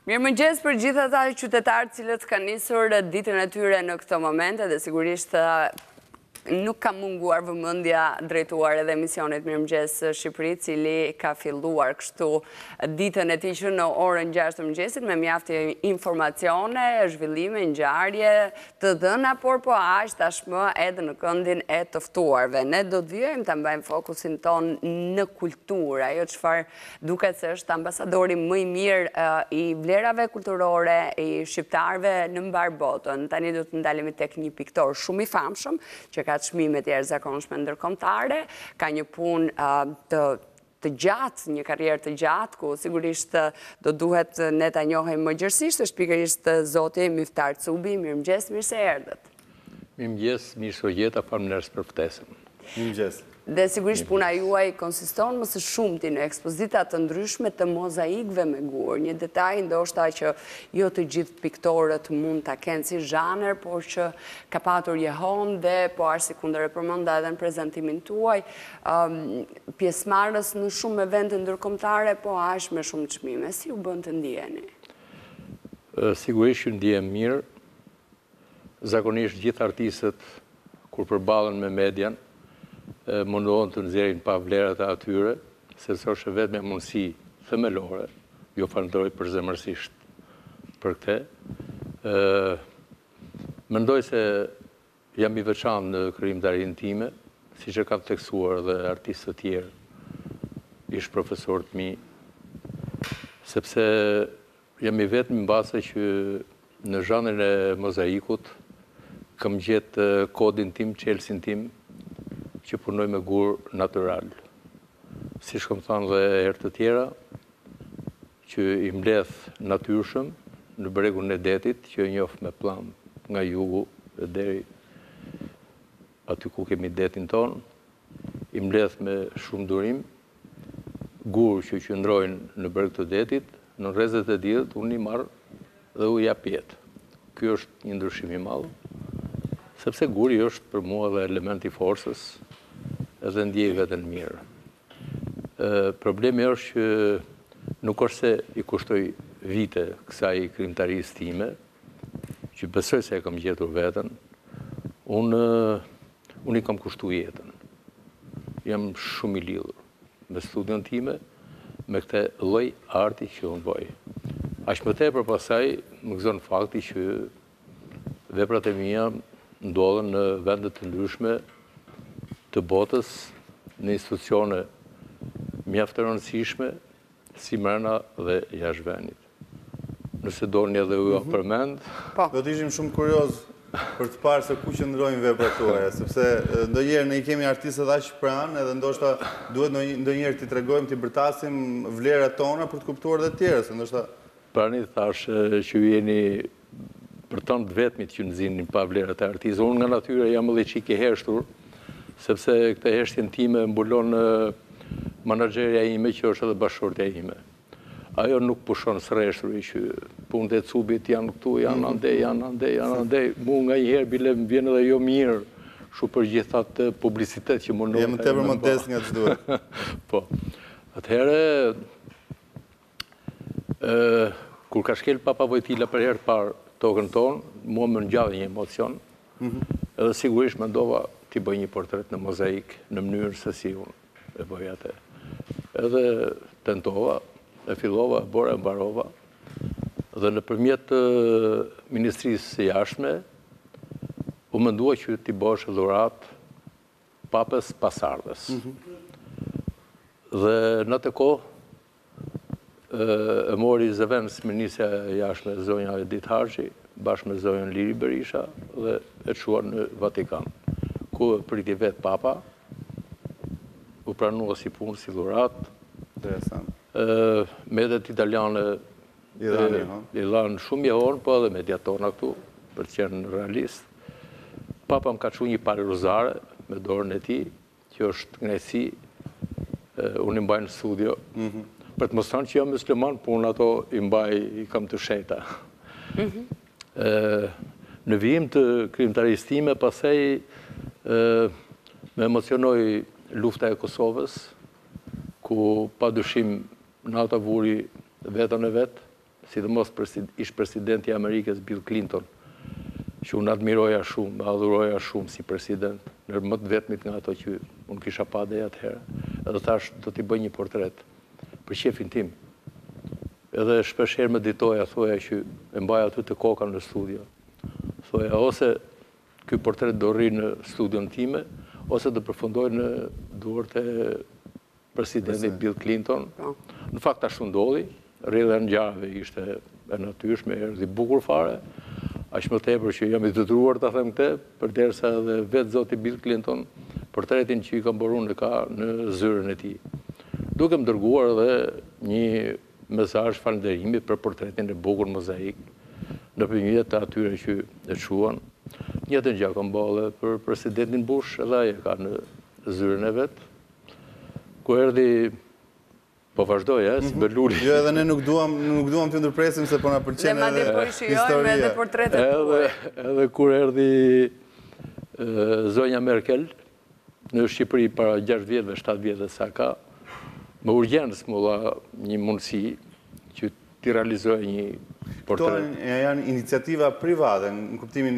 Mirëmëngjes për gjithë ata qytetarë cilët kanë nisur ditën e tyre në këto momente dhe sigurisht nuk ka munguar vëmendja drejtuar edhe emisionit Mirëmëngjes Shqipëri, cili ka filluar kështu ditën e tij që në orën 6 të mëngjesit me mjaft informacione, zhvillime, ngjarje të dhëna, por po aq tashmë edhe në këndin e të ftuarve. Ne do të vijojmë ta mbajmë fokusin ton në kulturë, ajo çfarë duket se është ambasadori më i mirë i vlerave kulturore i shqiptarëve në mbar botën. Tani do të ndalemi tek një piktor shumë i famshëm që ka çmime të jashtëzakonshme ndërkombëtare, ka një punë të gjatë, një karrierë të gjatë, ku sigurisht do duhet ne ta njohim më gjërësisht, është pikërisht zoti Myftar Cubi. Mirëmëngjes, mirë se erdhët. Mirëmëngjes, mirë se jeta, faleminderit për ftesën. Mirëmëngjes. Dhe sigurisht puna juaj konsiston më së shumti në ekspozita të ndryshme të mozaikëve me gur. Një detaj ndoshta që jo të gjithë piktorët mund ta kenë si zhanër, por që ka patur jehon dhe po arsikundër e përmenda edhe në prezantimin tuaj, pjesëmarrës në shumë evente ndërkombëtare, po aq me shumë çmime. Si u bën të ndiheni? Sigurisht që ndihem mirë. Zakonisht gjithë artistët kur përballen me median mundohen të nxjerrin pa vlerat e atyre, sepse është vetëm një mundësi themelore. Ju falenderoj përzemërsisht për këtë. Mendoj se jam i veçantë në krijimtarinë time, siç e kanë theksuar edhe artistë të tjerë, ish profesorë të mi, sepse jam i vetmi mbase që në zhanrin e mozaikut kam gjetë kodin tim, çelësin tim, që punoj me gur natural. Si shkom thanë dhe herë të tjera, që i mbledh natyrshëm në bregun e detit, që njoh me plam nga jugu dhe deri aty ku kemi detin ton, i mbledh me shumë durim, gur që qëndrojnë në breg të detit, në rrezet e diellit unë i marr dhe u jap jetë. Ky është një ndryshim i madh, sepse guri është për mua dhe element i forcës, edhe ndjej veten mirë. Problemi është që nuk është se i kushtoj vite kësaj krijimtarisë time, që besoj se e kam gjetur veten, unë i kam kushtuar jetën. Jam shumë i lidhur me studion time, me këtë lloj arti që unë bëj. Aq më tepër pasaj më gëzon fakti që veprat e mia ndodhen në vende të ndryshme të botës, në institucione mjaft të rëndësishme, si brenda dhe jashtë vendit. Nëse doni edhe ju përmend. Do të ishim shumë kurioz për të parë se ku qëndrojnë veprat tuaja, sepse ndonjëherë ne i kemi artistët aq pranë, edhe ndoshta duhet ndonjëherë t'i tregojmë, t'i bërtasim vlerat tona për të kuptuar edhe të tjerë, se ndoshta Prani thash që ju jeni për tonë të vetmit që nxinin pa vlerat e artistëve. Unë nga natyra jam edhe çik i heshtur, sepse këtë heshtjen time mbulon menaxherja ime që është edhe bashkëshortja ime. Ajo nuk pushon srreshturi që punët e Cubit janë këtu, janë andej. Mu nga njëherë bile më vjen edhe jo mirë, shu për gjithë atë publicitet që mundon. Jam tepër modest nga ç'duhet. Po. Atëherë kur ka shkel Papa Vojtila për herë të parë tokën tonë, mua më ngjall një emocion. Edhe sigurisht mendova t'i bëj një portret në mozaik në mënyrë se si unë e bëj atë. Edhe tentova, e fillova, e mbarova, dhe nëpërmjet Ministrisë së Jashtme u mendua që t'i bësh dhurat Papës Pasardhës. Dhe në atë kohë e mori zëvendës Ministrja e Jashtme zonja Edith Harxhi, bashkë me zonjën Liri Berisha dhe e çuan në Vatikan, ku priti vetë Papa, u pranua si punë, si dhurat. Interesant. Medet italiane i dhanë shumë jehon, po edhe mediatona këtu, për të qenë realist. Papa më ka çuar një palë rozare me dorën e tij, që është kënaqësi, unë i mbaj në studio. Për të mos thënë që jam musliman, po unë ato i kam të sheta. Në vijim të krijimtarisë time, pastaj me emocionoi lufta e Kosovës, ku padyshim Nata vuri vetën e vetë, sidomos ish presidenti i Amerikës Bill Clinton, që unë admiroja shumë, adhuroja shumë si president, në më të vetmit nga ato që unë kisha pa dhe atëherë. Edhe thash, do t'i bëj një portret për shefin tim. Edhe shpesher me ditoja, thoja që e mbaja aty të koka në studio. Thoja, ose ky portret do rri në studion time, ose do përfundoj në duart e presidentit Bill Clinton. Në fakt ashtu ndodhi, rrjedha e ngjarjeve ishte e natyrshme, erdhi bukur fare. Aq më tepër që jam i detyruar ta them këtë, përderisa edhe vetë zoti Bill Clinton portretin që i ka mborur e ka në zyrën e tij. Duke më dërguar edhe një mesazh falënderimi për portretin e bukur mozaik nëpërmjet të atyre që e shuan. Njëtë gjë kam bërë për presidentin Bush, edhe ai e ka në zyrën e vet. Ku erdhi po vazhdoj, si Beluli. Jo, edhe ne nuk duam të ndërpresim se po na pëlqen edhe historia. Edhe portretet tuaj. Edhe kur erdhi zonja Merkel në Shqipëri para 6 vjetëve, 7 vjetëve sa ka, më urgjens më dha një mundësi që t'i realizoj një portret. Këto janë iniciativa private, në kuptimin...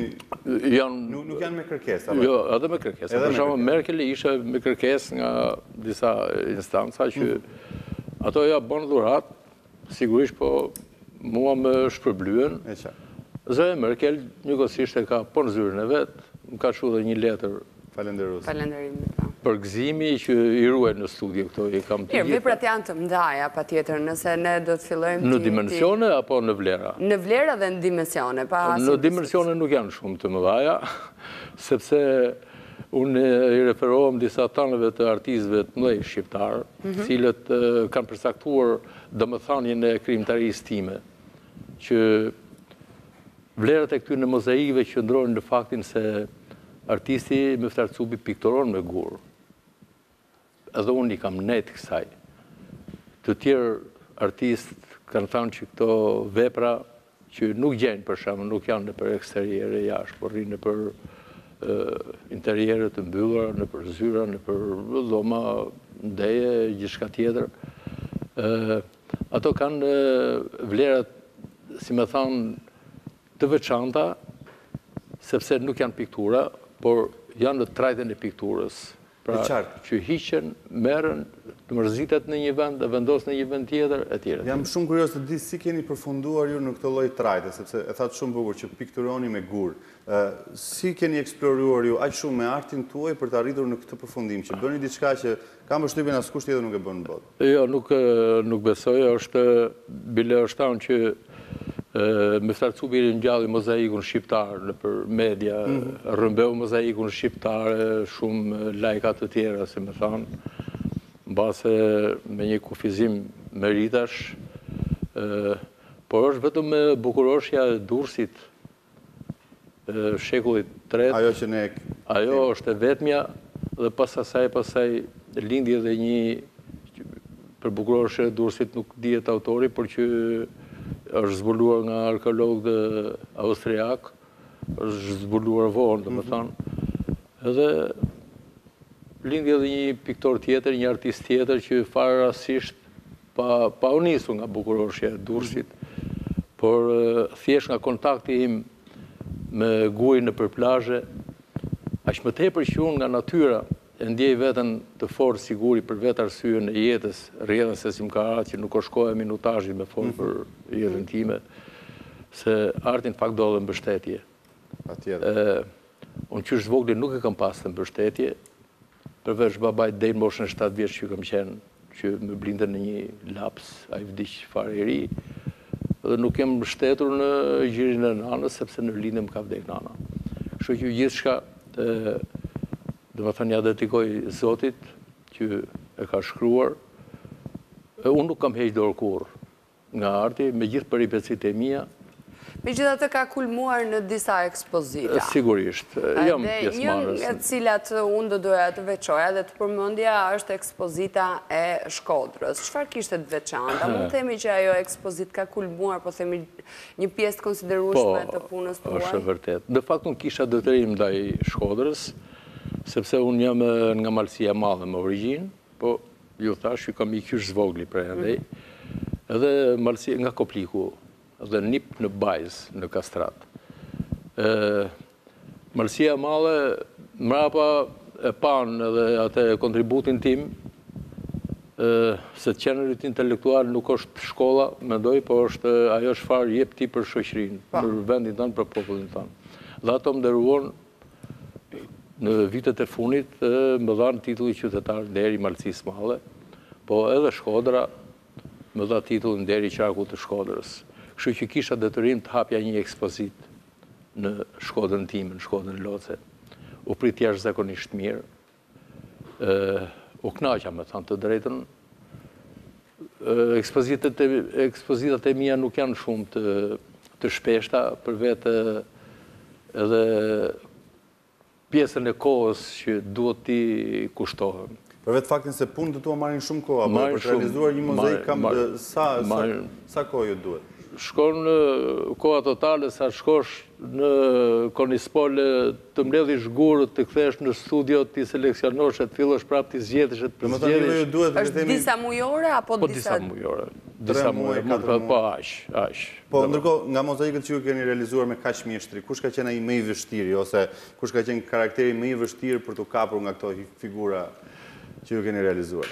Nuk janë me kërkesë? Jo, edhe me kërkesë. Për shembull, Merkel ishe me kërkesë nga disa instanca që ato ja bën dhurat, sigurisht po mua më shpërblyen. Zonja Merkel njëkohësisht e ka po në zyrën e vet, më ka shkruar një letër falënderim. Për gëzimi që i ruaj në studio këto i kam të gjitha. Veprat janë të mëdha patjetër, nëse ne do të fillojmë në dimensione apo në vlera? Në vlera dhe në dimensione. Në dimensione nuk janë shumë të mëdha, sepse unë i referohem disa tanëve të artistëve të mëdhenj shqiptar, cilët kanë përcaktuar domethënien e krijimtarisë time, që vlerat e këtyre mozaikëve qëndrojnë në faktin se artisti Meftar Cubi pikturon me gur. Edhe unë i kam net kësaj. Të tjerë artistë kanë thënë që këto vepra që nuk gjenë për shembull, nuk janë nëpër eksteriere jashtë, por rrinë nëpër interiere të mbyllura, nëpër zyra, nëpër dhoma, ndeje, gjithçka tjetër. Ato kanë vlerat, si më thënë, të veçanta, sepse nuk janë piktura, por janë në trajten e pikturës. Pra, që hiqen, merren, të mërzitet në një vend, dhe vendos në një vend tjetër, e tjere. Jam shumë kurios të di si keni përfunduar ju në këtë lloj trajte, sepse e thatë shumë bukur që pikturoni me gur. Si keni eksploruar ju aq shumë me artin tuaj për të arritur në këtë përfundim, që bëni diçka që kam përshtypjen askush tjetër nuk e bën në botë? Jo, nuk besoj, është bile është thanë që Meftar Cubi ngjalli mozaikun shqiptar nëpër media, rrëmbeu mozaikun shqiptar, shumë lajka të tjera, si më thanë, mbase me një kufizim meritash, por është vetëm me bukuroshja e Durrësit, shekullit III. Ajo që ne... Ajo është e vetmja, dhe pasaj lindi edhe një, për bukuroshja e Durrësit nuk dihet autori, por që është zbuluar nga arkeologë austriak, është zbuluar vonë, domethënë. Edhe lindi edhe një piktor tjetër, një artist tjetër që fare rastisht pa u nisur nga bukuroshja e Durrësit, por thjesht nga kontakti im me gurin nëpër plazhe, aq më tepër që unë nga natyra e ndjej veten të fortë siguri për vetë arsyeën e jetës, rrjedhës së simkarat që nuk o shkoja minutazhit me fol për jetën time, se artin fakt do dhe mbështetje. Unë qysh vogli nuk e kam pas të mbështetje, përveç babait deri në moshën 7 vjeç që kam qenë, që më blinte në një laps, ai vdiq fare i ri, dhe nuk jem mbështetur në gjirin e nanës, sepse në lindje më ka vdek nana. Kështu që gjithçka dhe më thënë ja dedikoj Zotit që e ka shkruar. Unë nuk kam heq dorë kurrë nga arti, me gjithë peripecit e mia. Megjithatë ka kulmuar në disa ekspozita. Sigurisht, jam pjesëmarrës. Një e cilat unë do doja të veçoja dhe të përmendja është ekspozita e Shkodrës. Çfarë kishte të veçanta? Mund të themi që ajo ekspozit ka kulmuar, po themi një pjesë të konsiderueshme të punës tuaj? Po, është vërtet. Në fakt unë kisha detyrim ndaj Shkodrës, sepse unë jam nga Malësia e Madhe me origjinë, po ju thash që kam i qysh zvogli prej andej, edhe Malësia nga Kopliku, dhe nip në Bajs, në Kastrat. Malësia Male, mrapa e panë edhe atë kontributin tim, se qenerit intelektual nuk është shkolla, mendoj, po ajo çfarë jep ti për shoqërinë, për vendin tanë, për popullin tanë. Dhe ato më nderuan në vitet e funit, më dhanë titulli qytetar deri Malësisë Male, po edhe Shkodra më dha titullin deri Qarku të Shkodrës. Kështu që kisha detyrim të hapja një ekspozit në Shkodrën time, në Shkodrën Loce. U prit jashtëzakonisht mirë. U kënaqa, me thënë të drejtën. Ekspozitat e mia nuk janë shumë të shpeshta, për vetë edhe pjesën e kohës që duhet t'i kushtohen. Për vetë faktin se punë të tua marrin shumë kohë, apo për të realizuar një mozaik sa kohë ju duhet? Shkon në koha totale, sa shkosh në Konispole, të mbledhish gurët, të kthesh në studio, të seleksionosh, të fillosh prapë të zgjedhësh, të përzgjedhësh. Është disa mujore apo disa? Po disa mujore. Disa mujore, po aq. Po ndërkohë, nga mozaikët që ju keni realizuar me kaq mjeshtri, kush ka qenë ai më i vështirë, ose kush ka qenë karakteri më i vështirë për të kapur nga këto figura që ju keni realizuar?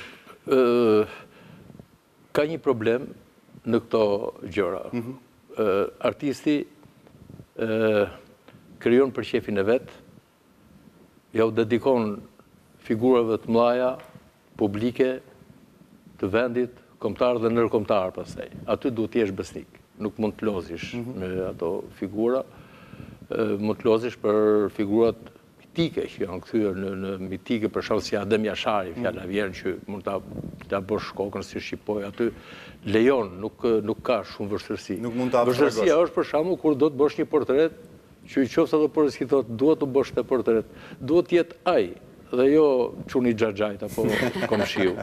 Ka një problem në këto gjëra. Artisti krijon për shefin e vet, ja u dedikon figurave të mëdha, publike, të vendit, kombëtar dhe ndërkombëtar pastaj. Aty duhet të jesh besnik. Nuk mund të lozish me ato figura, mund të lozish për figurat mitike që janë kthyer në mitike, për shkak si Adem Jashari, fjala vjen që mund ta bësh kokën si shqipoj, aty lejon, nuk ka shumë vështirësi. Nuk mund ta abstraktosh. Vështirësia është për shkakun kur do të bësh një portret, që qoftë edhe portret thotë duhet të bësh të portret, duhet të jetë ai dhe jo çuni xhaxhajt apo komshiu.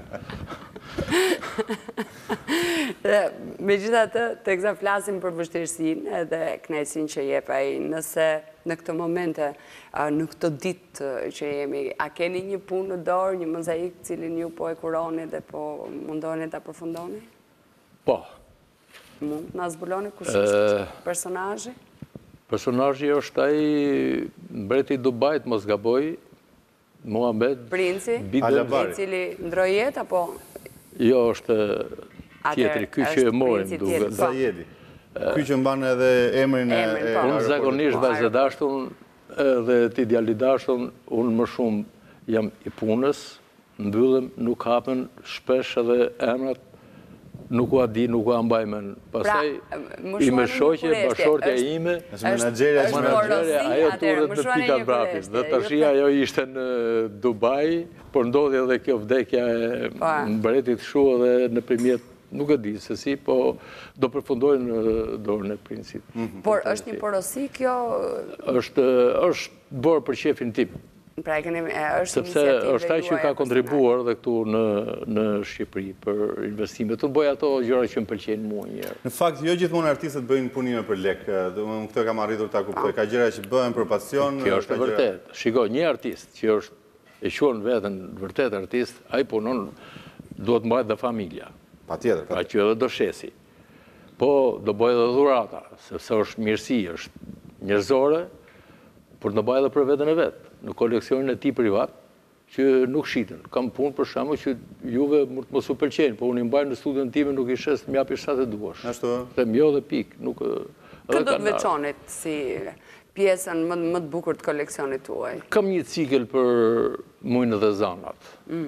Megjithatë, teksa flasim për vështirësinë edhe kënaqësinë që jep ai, nëse në këtë momente, në këtë ditë që jemi, a keni një punë në dorë, një mozaik cilin ju po e kuroni dhe po mundoni ta përfundoni? Po. Mund na zbuloni kush është personazhi? Personazhi është ai mbreti i Dubajit, mos gaboj, Muhamet Princi, i cili ndroi jetë apo? Jo, është tjetri, ky që e morim duket. Zajedi. Ky që mban edhe emrin e... Unë zakonisht vajzë dashtun dhe ti djali dashtun, unë më shumë jam i punës, mbyllem, nuk hapen shpesh edhe emrat, nuk u a di, nuk u a mbajmen. Pastaj, i me shoqe, bashortja ime, menaxherja, ajo turret në pika brapit. Dhe tashi ajo ishte në Dubai, por ndodhi edhe kjo vdekja e mbretit shu edhe nëpërmjet, nuk e di se si, po do përfundojnë në dorën e princit. Por është një porosi kjo? Është bërë për shefin tim. Pra e keni, është sepse është ai që ka kontribuar dhe këtu në Shqipëri për investimet. Unë bëj ato gjëra që më pëlqejnë mua një herë. Në fakt, jo gjithmonë artistët bëjnë punime për lek. Unë këtë kam arritur ta kuptoj. Ka gjëra që bëhen për pasion. Kjo është vërtet. Shiko, një artist që e quajnë veten vërtet artist, ai punon, duhet mbajt dhe familja. Patjetër. Pra që edhe do shesi. Po do bëj edhe dhurata, sepse është mirësi, është njerëzore, por do bëj edhe për veten e vet, në koleksionin e tij privat, që nuk shiten. Kam punë për shkakun që juve mund të mos u pëlqejnë, po unë i mbaj në studion time, nuk i shes të m'japi sa të duash. Ashtu. Them jo dhe pik, nuk. Këtë do të veçonit si pjesën më të bukur të koleksionit tuaj? Kam një cikël për mujnë dhe zanat.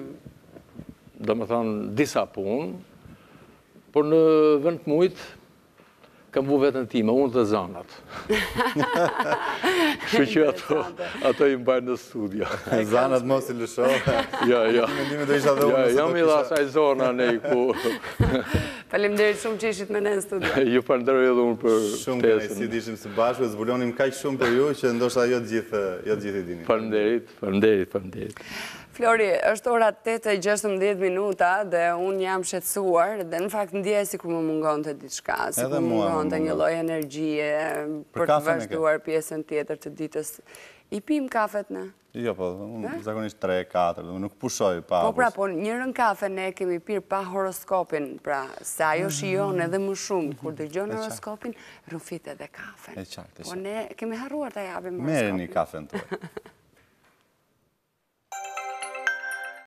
Domethënë disa punë, por në vend të mujt kam vu vetën time, unë dhe zanat. Kështu që ato i mbajnë në studio. Zanat mos i lësho. Ja. Mendimi do isha dhe unë. Jam i dha asaj zona ne ku. Faleminderit shumë që ishit me ne në studio. Ju falenderoj edhe unë për shumë kënaqësi të ishim së bashku, zbulonim kaq shumë për ju që ndoshta jo të gjithë i dini. Faleminderit. Flori, është ora 8:16 minuta dhe unë jam shqetësuar dhe në fakt ndjej si kur më mungon të diçka, si kur më mungon të një lloj energjie për të vazhduar pjesën tjetër të ditës. I pim kafet ne? Jo, po, unë zakonisht 3-4, nuk pushoj pa. Po pra, po njërën kafe ne kemi pirë pa horoskopin, pra, se ajo shijon edhe më shumë, kur dëgjon horoskopin, rrëfit edhe kafe. E qartë, e qartë. Po ne kemi harruar të japim horoskopin. Merreni kafen tuaj.